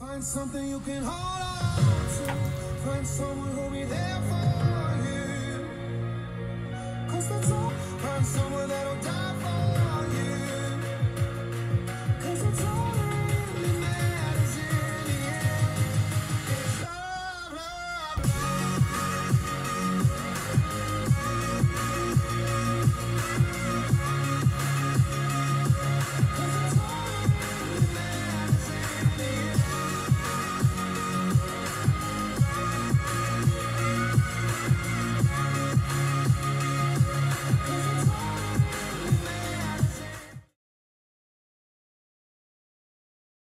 Find something you can hold on to. Find someone who'll be there for you. 'Cause that's all.